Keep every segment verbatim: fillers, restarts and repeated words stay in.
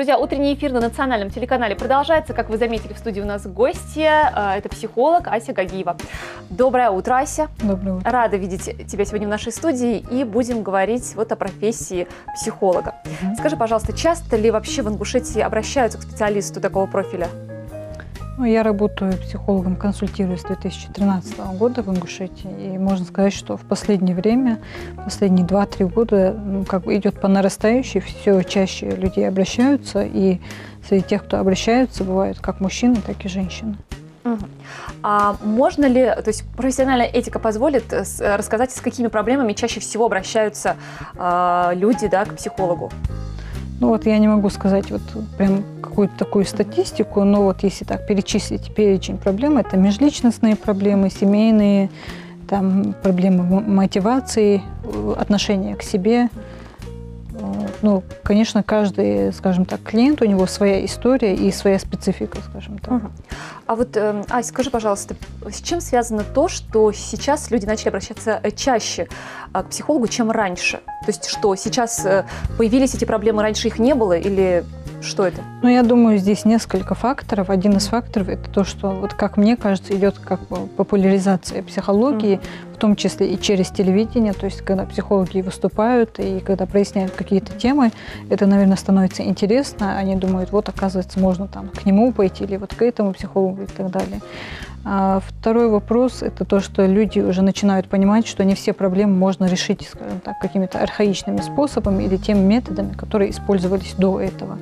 Друзья, утренний эфир на национальном телеканале продолжается. Как вы заметили, в студии у нас гости. Это психолог Ася Гагиева. Доброе утро, Ася. Доброе утро. Рада видеть тебя сегодня в нашей студии. И будем говорить вот о профессии психолога. Угу. Скажи, пожалуйста, часто ли вообще в Ингушетии обращаются к специалисту такого профиля? Ну, я работаю психологом, консультирую с две тысячи тринадцатого года в Ингушетии. И можно сказать, что в последнее время, последние два-три года, ну, как бы идет по нарастающей, все чаще людей обращаются. И среди тех, кто обращаются, бывают как мужчины, так и женщины. Угу. А можно ли, то есть профессиональная этика позволит рассказать, с какими проблемами чаще всего обращаются э, люди, да, к психологу? Ну вот я не могу сказать вот прям какую-то такую статистику, но вот если так перечислить перечень проблем, это межличностные проблемы, семейные, там проблемы мотивации, отношения к себе. Ну, конечно, каждый, скажем так, клиент, у него своя история и своя специфика, скажем так. Угу. А вот, э, Ась, скажи, пожалуйста, с чем связано то, что сейчас люди начали обращаться чаще к психологу, чем раньше? То есть что, сейчас появились эти проблемы, раньше их не было, или что это? Ну, я думаю, здесь несколько факторов. Один из факторов – это то, что, вот как мне кажется, идет как бы популяризация психологии, mm-hmm. в том числе и через телевидение. То есть, когда психологи выступают и когда проясняют какие-то темы, это, наверное, становится интересно. Они думают, вот, оказывается, можно там к нему пойти или вот к этому психологу и так далее. А второй вопрос – это то, что люди уже начинают понимать, что не все проблемы можно решить, скажем так, какими-то архаичными способами или теми методами, которые использовались до этого.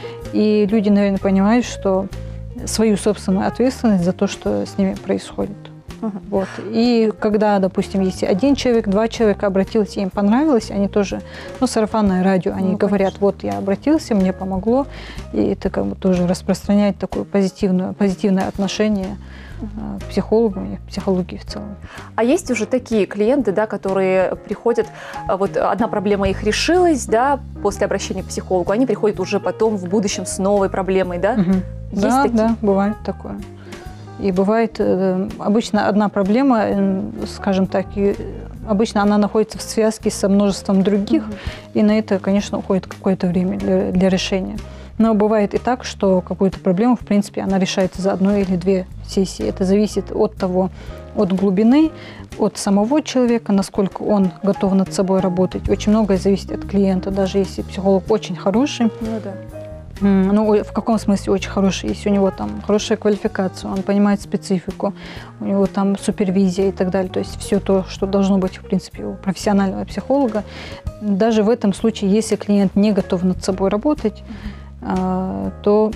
И люди, наверное, понимают, что свою собственную ответственность за то, что с ними происходит. Uh-huh. Вот. И когда, допустим, если один человек, два человека обратились, и им понравилось, они тоже, ну, сарафанное радио, они ну, говорят, конечно. Вот я обратился, мне помогло, и это как бы тоже распространяет такое позитивное, позитивное отношение uh-huh. к психологам и к психологии в целом. А есть уже такие клиенты, да, которые приходят, вот одна проблема их решилась, да, после обращения к психологу, они приходят уже потом в будущем с новой проблемой, да? Uh-huh. Есть да, такие? Да, бывает такое. И бывает, обычно одна проблема, скажем так, и обычно она находится в связке со множеством других, mm-hmm. и на это, конечно, уходит какое-то время для, для решения. Но бывает и так, что какую-то проблему, в принципе, она решается за одну или две сессии. Это зависит от того, от глубины, от самого человека, насколько он готов над собой работать. Очень многое зависит от клиента, даже если психолог очень хороший. Ну да. Ну, в каком смысле очень хороший? Если у него там хорошая квалификация, он понимает специфику, у него там супервизия и так далее, то есть все то, что должно быть, в принципе, у профессионального психолога. Даже в этом случае, если клиент не готов над собой работать, mm-hmm. то,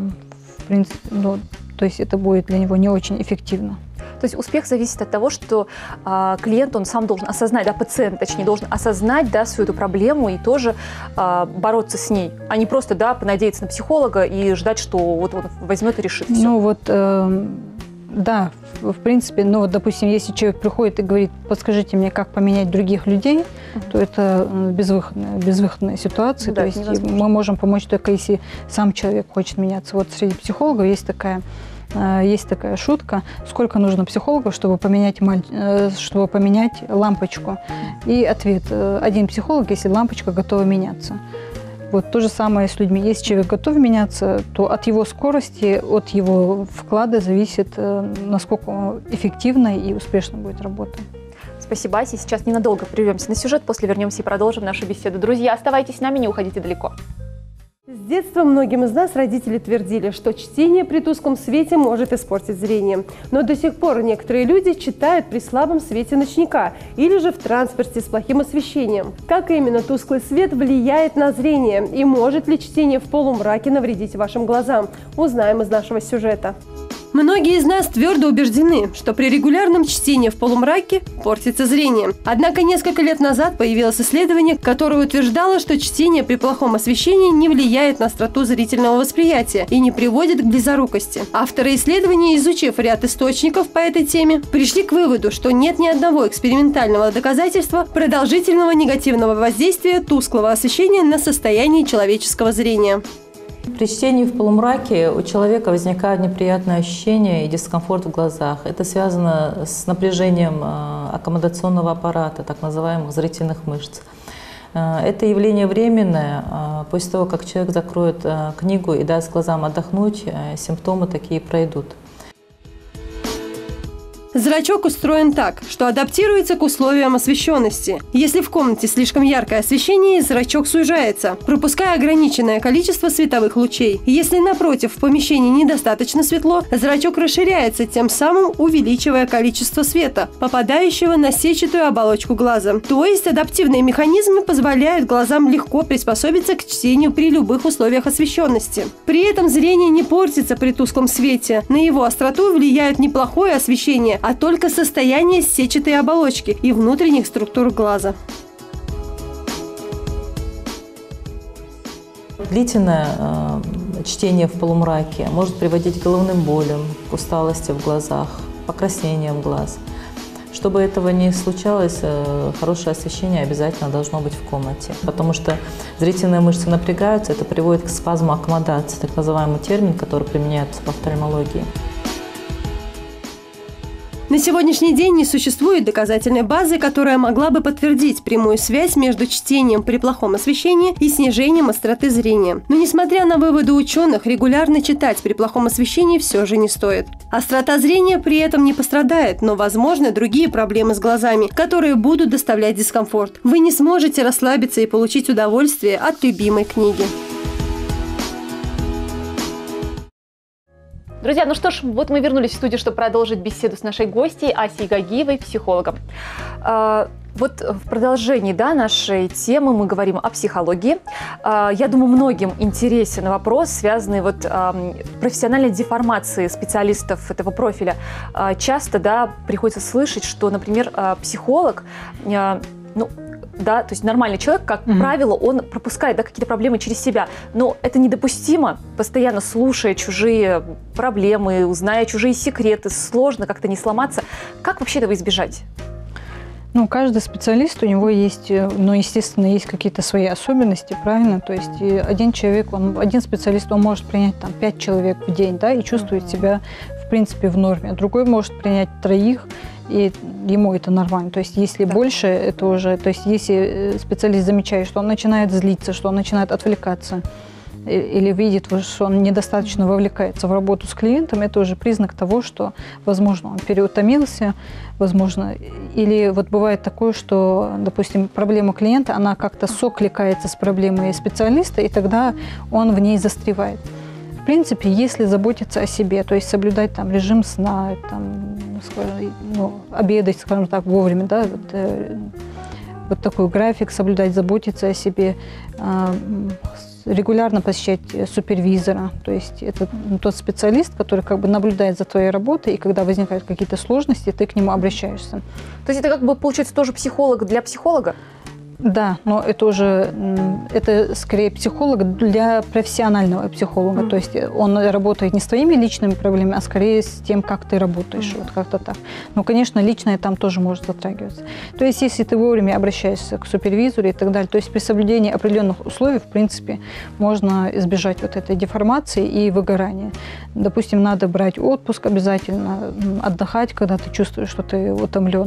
в принципе, ну, то есть это будет для него не очень эффективно. То есть успех зависит от того, что а, клиент, он сам должен осознать, да, пациент, точнее, должен осознать, да, всю эту проблему и тоже а, бороться с ней, а не просто, да, понадеяться на психолога и ждать, что вот он возьмет и решит все. Ну вот, э, да, в, в принципе, ну вот, допустим, если человек приходит и говорит, подскажите мне, как поменять других людей, uh-huh. то это безвыходная, безвыходная ситуация. Ну, да, то есть невозможно. Мы можем помочь только если сам человек хочет меняться. Вот среди психологов есть такая Есть такая шутка, сколько нужно психологов, чтобы поменять, чтобы поменять лампочку. И ответ, один психолог, если лампочка готова меняться. Вот то же самое с людьми. Если человек готов меняться, то от его скорости, от его вклада зависит, насколько эффективно и успешно будет работа. Спасибо, Ася. Сейчас ненадолго прервемся на сюжет, после вернемся и продолжим нашу беседу. Друзья, оставайтесь с нами, не уходите далеко. С детства многим из нас родители твердили, что чтение при тусклом свете может испортить зрение. Но до сих пор некоторые люди читают при слабом свете ночника или же в транспорте с плохим освещением. Как именно тусклый свет влияет на зрение и может ли чтение в полумраке навредить вашим глазам? Узнаем из нашего сюжета. Многие из нас твердо убеждены, что при регулярном чтении в полумраке портится зрение. Однако несколько лет назад появилось исследование, которое утверждало, что чтение при плохом освещении не влияет на остроту зрительного восприятия и не приводит к близорукости. Авторы исследования, изучив ряд источников по этой теме, пришли к выводу, что нет ни одного экспериментального доказательства продолжительного негативного воздействия тусклого освещения на состояние человеческого зрения. При чтении в полумраке у человека возникают неприятные ощущения и дискомфорт в глазах. Это связано с напряжением аккомодационного аппарата, так называемых зрительных мышц. Это явление временное. После того, как человек закроет книгу и даст глазам отдохнуть, симптомы такие пройдут. Зрачок устроен так, что адаптируется к условиям освещенности. Если в комнате слишком яркое освещение, зрачок сужается, пропуская ограниченное количество световых лучей. Если, напротив, в помещении недостаточно светло, зрачок расширяется, тем самым увеличивая количество света, попадающего на сетчатую оболочку глаза. То есть адаптивные механизмы позволяют глазам легко приспособиться к чтению при любых условиях освещенности. При этом зрение не портится при тусклом свете. На его остроту влияют не плохое освещение, а только состояние сетчатой оболочки и внутренних структур глаза. Длительное э, чтение в полумраке может приводить к головным болям, к усталости в глазах, покраснениям глаз. Чтобы этого не случалось, э, хорошее освещение обязательно должно быть в комнате, потому что зрительные мышцы напрягаются, это приводит к спазму аккомодации, так называемый термин, который применяется в офтальмологии. На сегодняшний день не существует доказательной базы, которая могла бы подтвердить прямую связь между чтением при плохом освещении и снижением остроты зрения. Но несмотря на выводы ученых, регулярно читать при плохом освещении все же не стоит. Острота зрения при этом не пострадает, но возможны другие проблемы с глазами, которые будут доставлять дискомфорт. Вы не сможете расслабиться и получить удовольствие от любимой книги. Друзья, ну что ж, вот мы вернулись в студию, чтобы продолжить беседу с нашей гостьей Асей Гагиевой, психологом. Вот в продолжении, да, нашей темы мы говорим о психологии. Я думаю, многим интересен вопрос, связанный вот с профессиональной деформацией специалистов этого профиля. Часто, да, приходится слышать, что, например, психолог, ну, да, то есть нормальный человек, как mm-hmm. правило, он пропускает, да, какие-то проблемы через себя. Но это недопустимо, постоянно слушая чужие проблемы, узная чужие секреты, сложно как-то не сломаться. Как вообще этого избежать? Ну, каждый специалист, у него есть, ну, естественно, есть какие-то свои особенности, правильно? То есть один человек, он, один специалист, он может принять там пять человек в день, да, и чувствует mm-hmm. себя, в принципе, в норме. Другой может принять троих, и ему это нормально. То есть если да. больше, это уже... То есть если специалист замечает, что он начинает злиться, что он начинает отвлекаться, или видит, что он недостаточно вовлекается в работу с клиентом, это уже признак того, что, возможно, он переутомился, возможно, или вот бывает такое, что, допустим, проблема клиента, она как-то сокликается с проблемой специалиста, и тогда он в ней застревает. В принципе, если заботиться о себе, то есть соблюдать там режим сна, там, скажем, ну, обедать, скажем так, вовремя, да, вот, э, вот такой график соблюдать, заботиться о себе, э, регулярно посещать супервизора, то есть это тот специалист, который как бы наблюдает за твоей работой, и когда возникают какие-то сложности, ты к нему обращаешься. То есть это как бы получается тоже психолог для психолога? Да, но это уже, это скорее психолог для профессионального психолога. Mm-hmm. То есть он работает не с твоими личными проблемами, а скорее с тем, как ты работаешь. Mm-hmm. Вот как-то так. Но, конечно, личное там тоже может затрагиваться. То есть если ты вовремя обращаешься к супервизору и так далее, то есть при соблюдении определенных условий, в принципе, можно избежать вот этой деформации и выгорания. Допустим, надо брать отпуск обязательно, отдыхать, когда ты чувствуешь, что ты утомлен.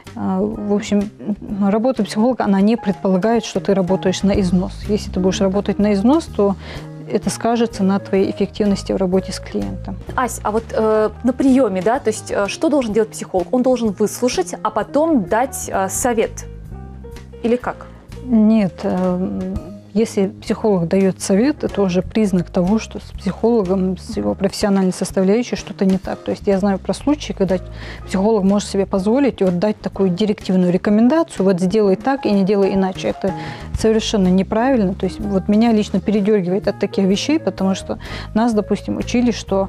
В общем, работа психолога, она не предполагает, что ты работаешь на износ. Если ты будешь работать на износ, то это скажется на твоей эффективности в работе с клиентом. Ась, а вот э, на приеме, да, то есть э, что должен делать психолог? Он должен выслушать, а потом дать э, совет? Или как? Нет. Э, Если психолог дает совет, это уже признак того, что с психологом, с его профессиональной составляющей что-то не так. То есть я знаю про случаи, когда психолог может себе позволить вот дать такую директивную рекомендацию, вот сделай так и не делай иначе. Это совершенно неправильно. То есть вот меня лично передергивает от таких вещей, потому что нас, допустим, учили, что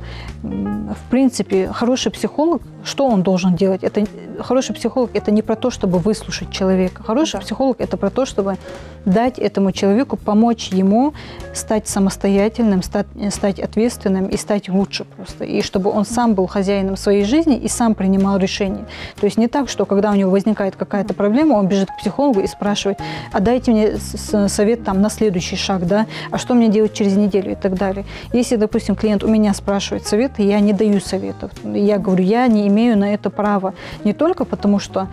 в принципе хороший психолог, что он должен делать? Это, хороший психолог – это не про то, чтобы выслушать человека. Хороший да. психолог – это про то, чтобы дать этому человеку, помочь ему стать самостоятельным, стать, стать ответственным и стать лучше просто. И чтобы он сам был хозяином своей жизни и сам принимал решения. То есть не так, что когда у него возникает какая-то проблема, он бежит к психологу и спрашивает, а дайте мне совет там, на следующий шаг, да, а что мне делать через неделю и так далее. Если, допустим, клиент у меня спрашивает советы, я не даю советов. Я говорю, я не имею на это права. Не только потому, что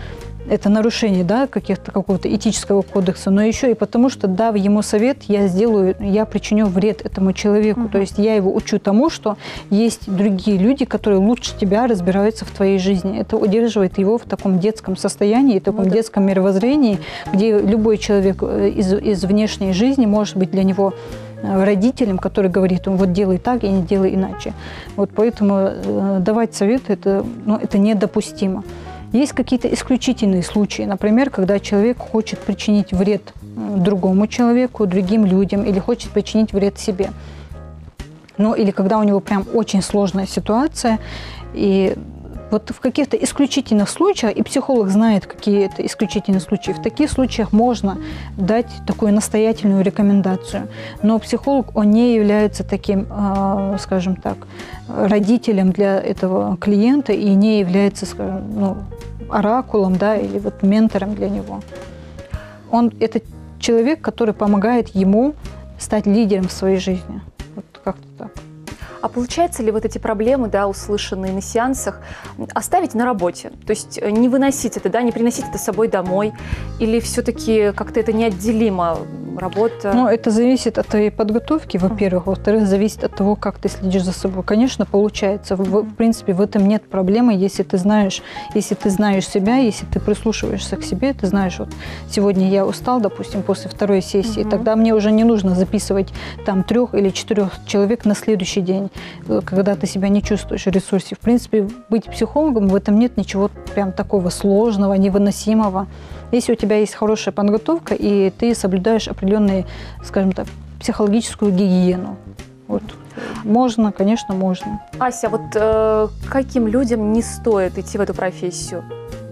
это нарушение, да, каких-то, какого-то этического кодекса, но еще и потому, что, дав ему совет, я сделаю, я причиню вред этому человеку. Uh-huh. То есть я его учу тому, что есть другие люди, которые лучше тебя разбираются в твоей жизни. Это удерживает его в таком детском состоянии, в таком ну, да. детском мировоззрении, где любой человек из, из внешней жизни может быть для него родителем, который говорит, вот делай так и не делай иначе. Вот поэтому э, давать советы, это, ну, это недопустимо. Есть какие-то исключительные случаи, например, когда человек хочет причинить вред другому человеку, другим людям, или хочет причинить вред себе. Ну, или когда у него прям очень сложная ситуация, и вот в каких-то исключительных случаях, и психолог знает, какие это исключительные случаи, в таких случаях можно дать такую настоятельную рекомендацию. Но психолог, он не является таким, скажем так, родителем для этого клиента и не является, скажем, ну, оракулом, да, или вот ментором для него. Он – это человек, который помогает ему стать лидером в своей жизни. Вот как-то так. А получается ли вот эти проблемы, да, услышанные на сеансах, оставить на работе? То есть не выносить это, да, не приносить это с собой домой? Или все-таки как-то это неотделимо? Работа? Ну, это зависит от твоей подготовки, во-первых. Во-вторых, зависит от того, как ты следишь за собой. Конечно, получается. В, в принципе, в этом нет проблемы, если ты знаешь, если ты знаешь себя, если ты прислушиваешься к себе, ты знаешь, вот сегодня я устал, допустим, после второй сессии, угу. тогда мне уже не нужно записывать там трех или четырех человек на следующий день, когда ты себя не чувствуешь в ресурсе. В принципе, быть психологом, в этом нет ничего прям такого сложного, невыносимого. Если у тебя есть хорошая подготовка, и ты соблюдаешь определенную, скажем так, психологическую гигиену. Вот. Можно, конечно, можно. Ася, вот э, каким людям не стоит идти в эту профессию?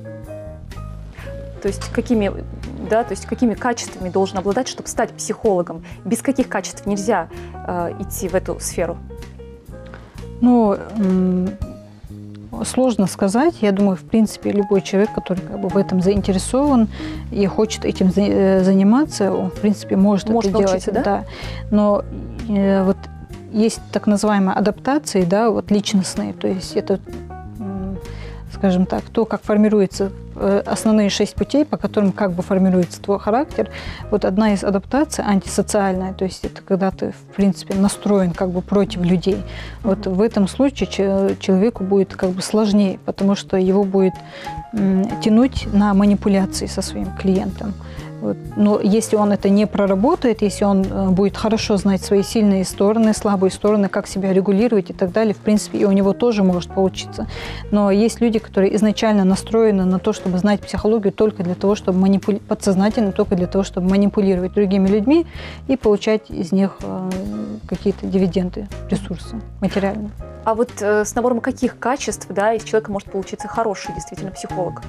То есть какими, да, то есть какими качествами должен обладать, чтобы стать психологом? Без каких качеств нельзя э, идти в эту сферу? Ну, сложно сказать. Я думаю, в принципе, любой человек, который как бы в этом заинтересован и хочет этим заниматься, он, в принципе, может, может это делать. Да? Да. Но э, вот есть так называемые адаптации, да, вот личностные. То есть это, скажем так, то, как формируется основные шесть путей, по которым как бы формируется твой характер. Вот одна из адаптаций антисоциальная, то есть это когда ты, в принципе, настроен как бы против людей. Mm-hmm. Вот в этом случае человеку будет как бы сложнее, потому что его будет м, тянуть на манипуляции со своим клиентом. Вот. Но если он это не проработает, если он будет хорошо знать свои сильные стороны, слабые стороны, как себя регулировать и так далее, в принципе, и у него тоже может получиться. Но есть люди, которые изначально настроены на то, чтобы знать психологию только для того, чтобы манипулировать, подсознательно только для того, чтобы манипулировать другими людьми и получать из них какие-то дивиденды, ресурсы материальные. А вот э, с набором каких качеств, да, из человека может получиться хороший действительно психолог?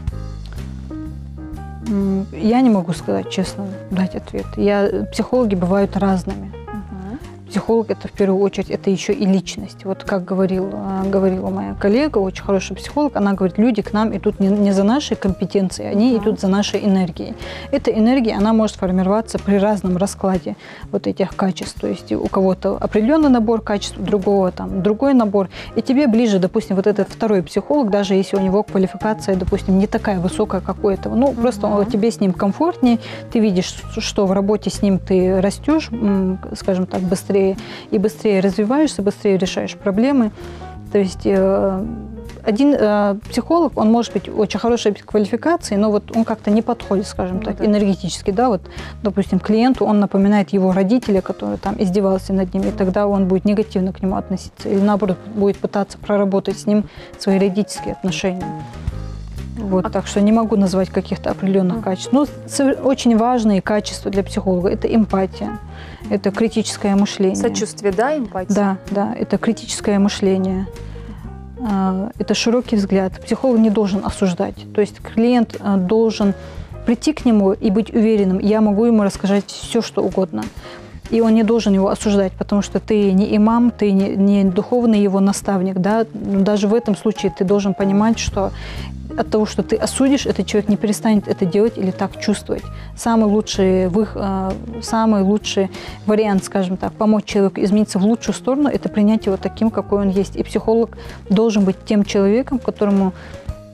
Я не могу сказать, честно, дать ответ. Я, психологи бывают разными. Uh-huh. Психолог – это в первую очередь, это еще и личность. Вот как говорил, говорила моя коллега, очень хороший психолог, она говорит, люди к нам идут не, не за нашей компетенцией, они uh-huh. идут за нашей энергией. Эта энергия, она может формироваться при разном раскладе вот этих качеств. То есть у кого-то определенный набор качеств, у другого там другой набор. И тебе ближе, допустим, вот этот второй психолог, даже если у него квалификация, допустим, не такая высокая, как у этого. Ну, uh-huh. просто тебе с ним комфортнее, ты видишь, что в работе с ним ты растешь, скажем так, быстрее, и быстрее развиваешься, быстрее решаешь проблемы. То есть э, один э, психолог, он может быть очень хорошей квалификацией, но вот он как-то не подходит, скажем ну, так, да. энергетически. Да? Вот, допустим, клиенту он напоминает его родителя, который там издевался над ним, и тогда он будет негативно к нему относиться. Или наоборот, будет пытаться проработать с ним свои родительские отношения. Вот, а... Так что не могу назвать каких-то определенных а... качеств. Но очень важные качества для психолога – это эмпатия, это критическое мышление. Сочувствие, да, эмпатия? Да, да, это критическое мышление, это широкий взгляд. Психолог не должен осуждать. То есть клиент должен прийти к нему и быть уверенным, я могу ему рассказать все, что угодно. И он не должен его осуждать, потому что ты не имам, ты не, не духовный его наставник. Да? Даже в этом случае ты должен понимать, что от того, что ты осудишь, этот человек не перестанет это делать или так чувствовать. Самый лучший, самый лучший вариант, скажем так, помочь человеку измениться в лучшую сторону, это принять его таким, какой он есть. И психолог должен быть тем человеком, которому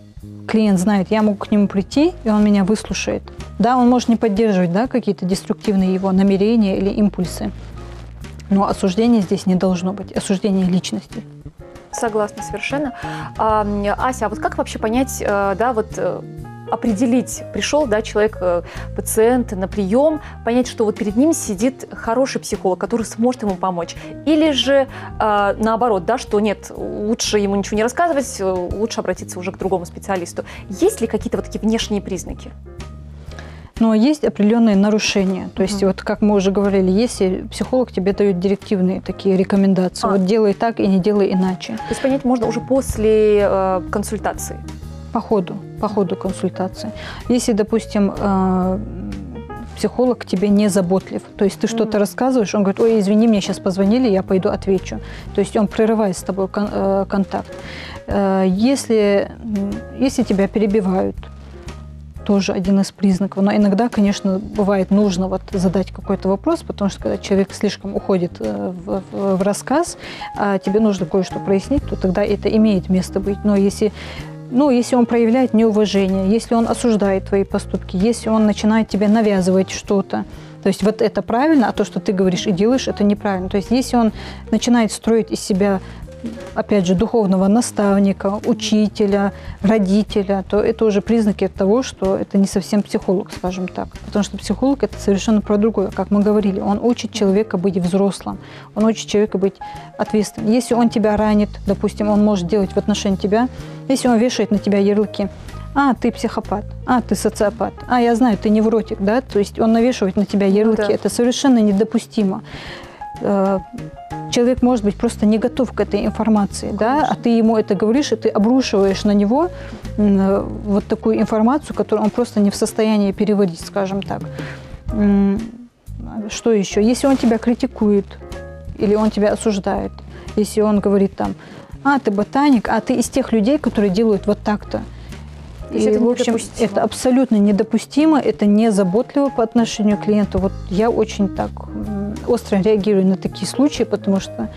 клиент знает, я могу к нему прийти, и он меня выслушает. Да, он может не поддерживать, да, какие-то деструктивные его намерения или импульсы, но осуждения здесь не должно быть, осуждение личности. Согласна совершенно. А, Ася, а вот как вообще понять, да, вот определить, пришел, да, человек, пациент на прием, понять, что вот перед ним сидит хороший психолог, который сможет ему помочь, или же э, наоборот, да, что нет, лучше ему ничего не рассказывать, лучше обратиться уже к другому специалисту. Есть ли какие-то вот такие внешние признаки? Но есть определенные нарушения. То есть, uh-huh. вот как мы уже говорили, если психолог тебе дает директивные такие рекомендации, а. вот делай так и не делай иначе. То есть понять можно уже после э, консультации? По ходу, по ходу консультации. Если, допустим, э, психолог к тебе не заботлив, то есть ты mm-hmm. что-то рассказываешь, он говорит, ой, извини, мне сейчас позвонили, я пойду отвечу. То есть он прерывает с тобой кон- э, контакт. Э, если, если тебя перебивают, тоже один из признаков. Но иногда, конечно, бывает нужно вот задать какой-то вопрос, потому что когда человек слишком уходит в, в, в рассказ, а тебе нужно кое-что прояснить, то тогда это имеет место быть. Но если, ну, если он проявляет неуважение, если он осуждает твои поступки, если он начинает тебе навязывать что-то, то есть вот это правильно, а то, что ты говоришь и делаешь, это неправильно. То есть если он начинает строить из себя, опять же, духовного наставника, учителя, родителя, то это уже признаки того, что это не совсем психолог, скажем так. Потому что психолог – это совершенно про другое, как мы говорили. Он учит человека быть взрослым, он учит человека быть ответственным. Если он тебя ранит, допустим, он может делать в отношении тебя, если он вешает на тебя ярлыки, а, ты психопат, а, ты социопат, а, я знаю, ты невротик, да, то есть он навешивает на тебя ярлыки, да. Это совершенно недопустимо. Человек может быть просто не готов к этой информации, да, а ты ему это говоришь, и ты обрушиваешь на него вот такую информацию, которую он просто не в состоянии переводить, скажем так. Что еще? Если он тебя критикует или он тебя осуждает, если он говорит там, а, ты ботаник, а ты из тех людей, которые делают вот так-то. И, это, в общем, это абсолютно недопустимо, это незаботливо по отношению к клиенту. Вот я очень так остро реагирую на такие случаи, потому что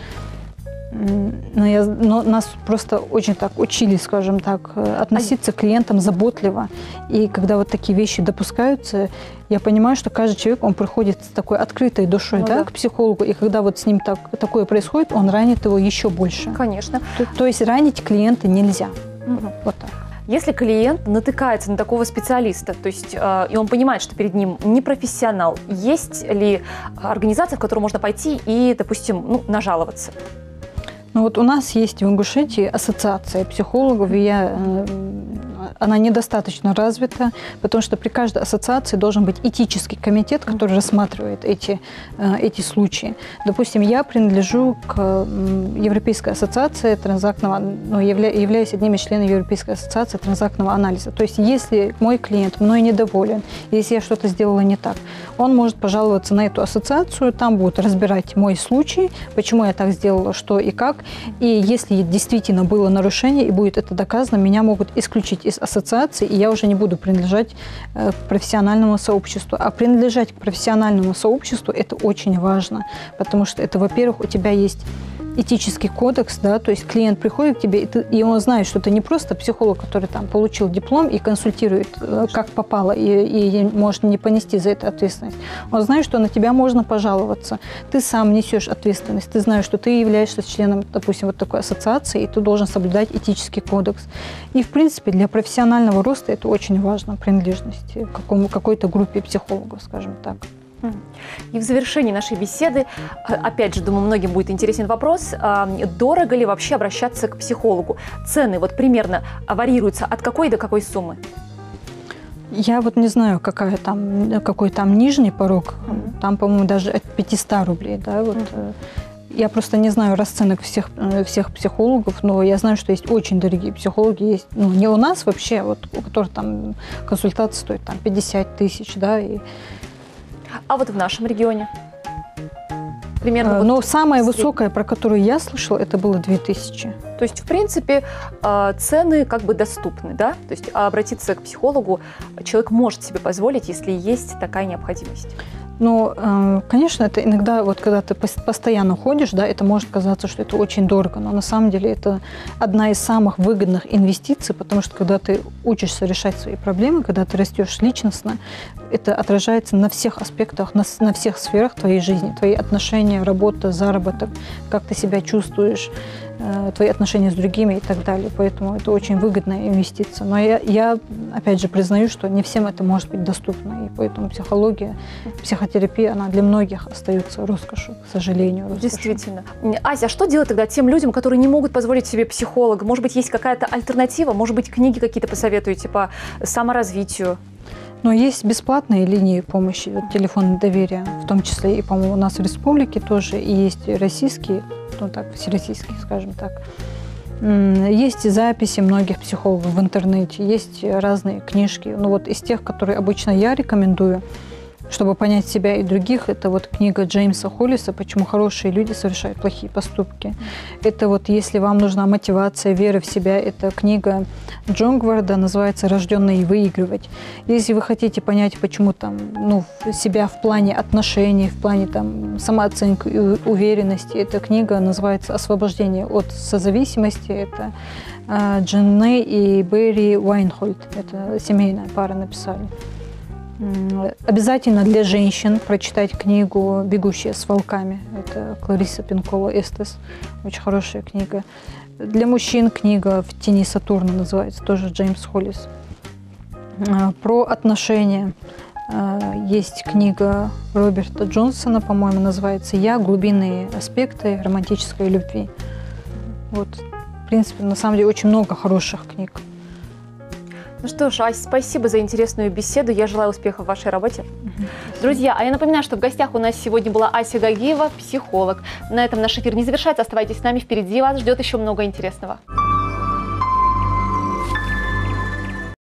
ну, я, но нас просто очень так учили, скажем так, относиться к клиентам заботливо. И когда вот такие вещи допускаются, я понимаю, что каждый человек, он приходит с такой открытой душой, ну, да, да. к психологу, и когда вот с ним так, такое происходит, он ранит его еще больше. Конечно. То, то есть ранить клиента нельзя. Угу. Вот так. Если клиент натыкается на такого специалиста, то есть э, и он понимает, что перед ним не профессионал, есть ли организация, в которую можно пойти и, допустим, ну, нажаловаться? Ну вот у нас есть в Ингушетии ассоциация психологов, и я, она недостаточно развита, потому что при каждой ассоциации должен быть этический комитет, который рассматривает эти, эти случаи. Допустим, я принадлежу к Европейской ассоциации транзактного, ну, явля, являюсь одним из членов Европейской ассоциации транзактного анализа. То есть если мой клиент мной недоволен, если я что-то сделала не так, он может пожаловаться на эту ассоциацию, там будут разбирать мой случай, почему я так сделала, что и как. И если действительно было нарушение, и будет это доказано, меня могут исключить из ассоциации, и я уже не буду принадлежать к профессиональному сообществу. А принадлежать к профессиональному сообществу – это очень важно, потому что это, во-первых, у тебя есть этический кодекс, да, то есть клиент приходит к тебе, и, ты, и он знает, что ты не просто психолог, который там получил диплом и консультирует, как попало, и, и может не понести за это ответственность. Он знает, что на тебя можно пожаловаться. Ты сам несешь ответственность, ты знаешь, что ты являешься членом, допустим, вот такой ассоциации, и ты должен соблюдать этический кодекс. И, в принципе, для профессионального роста это очень важно, принадлежность к какому, какой-то группе психологов, скажем так. И в завершении нашей беседы, опять же, думаю, многим будет интересен вопрос, дорого ли вообще обращаться к психологу? Цены вот примерно варьируются от какой до какой суммы? Я вот не знаю, какая там, какой там нижний порог, mm-hmm. там, по-моему, даже от пятисот рублей, да, вот. Mm-hmm. Я просто не знаю расценок всех, всех психологов, но я знаю, что есть очень дорогие психологи, есть, ну, не у нас вообще, вот, у которых там консультация стоит там пятьдесят тысяч, да, и... А вот в нашем регионе? Примерно. А, но вот самая средь... высокая, про которую я слышала, это было две тысячи. То есть, в принципе, цены как бы доступны, да? То есть обратиться к психологу человек может себе позволить, если есть такая необходимость. Но, конечно, это иногда, вот когда ты постоянно ходишь, да, это может казаться, что это очень дорого, но на самом деле это одна из самых выгодных инвестиций, потому что когда ты учишься решать свои проблемы, когда ты растешь личностно, это отражается на всех аспектах, на, на всех сферах твоей жизни, твои отношения, работа, заработок, как ты себя чувствуешь, твои отношения с другими и так далее. Поэтому это очень выгодная инвестиция. Но я, я, опять же, признаю, что не всем это может быть доступно. И поэтому психология, психотерапия, она для многих остается роскошью, к сожалению. Роскошью. Действительно. Ася, а что делать тогда тем людям, которые не могут позволить себе психолога? Может быть, есть какая-то альтернатива? Может быть, книги какие-то посоветуете по саморазвитию? Но есть бесплатные линии помощи, вот, телефон доверия, в том числе и, по-моему, у нас в республике тоже, и есть российские, ну так, всероссийские, скажем так. Есть записи многих психологов в интернете, есть разные книжки. Ну вот из тех, которые обычно я рекомендую, чтобы понять себя и других, это вот книга Джеймса Холлиса «Почему хорошие люди совершают плохие поступки». Это вот если вам нужна мотивация, вера в себя, это книга Джонгварда, называется «Рожденные выигрывать». Если вы хотите понять, почему там, ну, себя в плане отношений, в плане там, самооценки и уверенности, эта книга называется «Освобождение от созависимости». Это э, Дженне и Берри Уайнхольд. Это семейная пара написали. Обязательно для женщин прочитать книгу «Бегущая с волками». Это Клариса Пинкова-Эстес. Очень хорошая книга. Для мужчин книга «В тени Сатурна» называется, тоже Джеймс Холлис. Про отношения. Есть книга Роберта Джонсона, по-моему, называется «Я. Глубинные аспекты романтической любви». Вот, в принципе, на самом деле очень много хороших книг. Ну что ж, Ася, спасибо за интересную беседу. Я желаю успехов в вашей работе. Друзья, а я напоминаю, что в гостях у нас сегодня была Ася Гагиева, психолог. На этом наш эфир не завершается. Оставайтесь с нами, впереди вас ждет еще много интересного.